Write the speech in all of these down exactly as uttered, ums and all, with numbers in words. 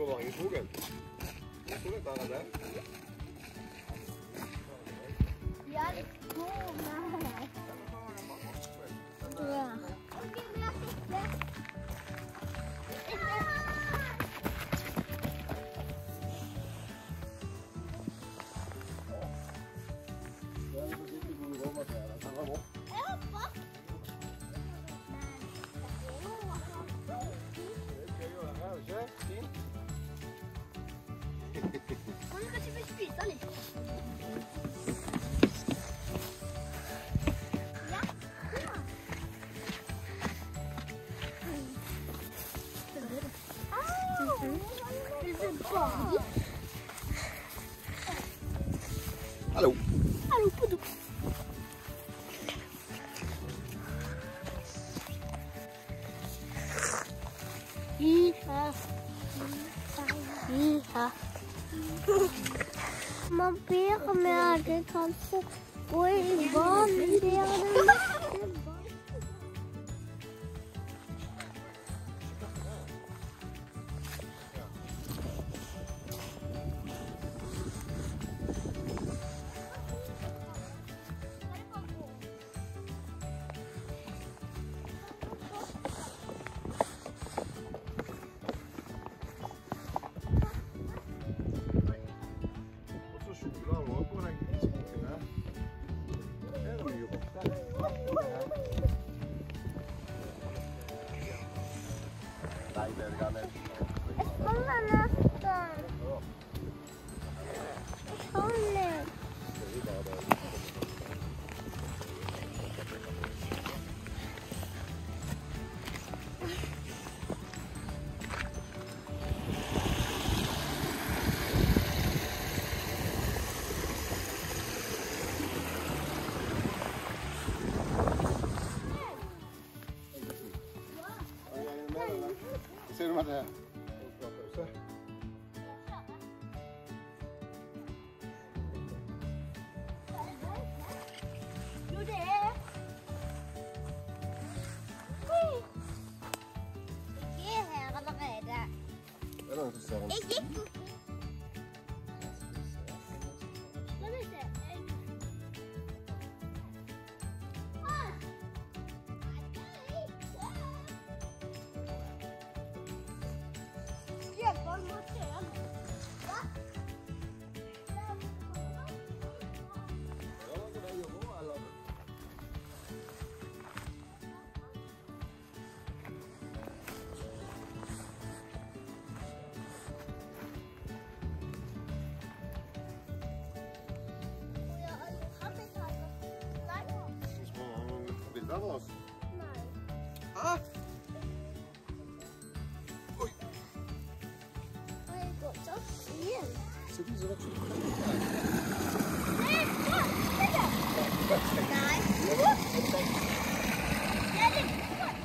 går mange i skogen. Skogen tar han det. Ja, det går meg. Ja. Hallo. Hallo, Pudu. Iha. Iha. Man ber om jeg kan få gå i vann. Nei, det er det galt. Jeg kommer nesten. Jeg kommer. Ser du hva det er? Jo, det er. Jeg er her allerede. Det er noen som ser en. Jeg gikk. Skal vi se. Bilder av oss? Nei. Hæ? Oi. Og jeg går så fin. Se de som vokser opp. Nei, se det. Nei. Det er litt godt.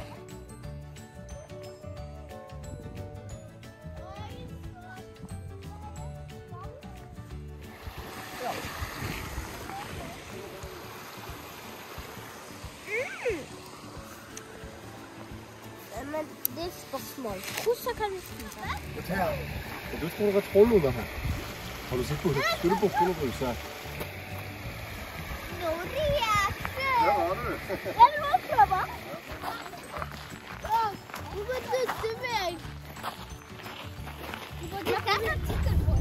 Ja. Men det er spørsmål. Hvordan kan vi spise? Dette her. Og du tror det er troll under her. Har du sett på det? Skulle du borte under bruset? Nå er det hjerte. Ja, har du. Jeg vil også prøve. Du må dytte meg. Du må dytte meg.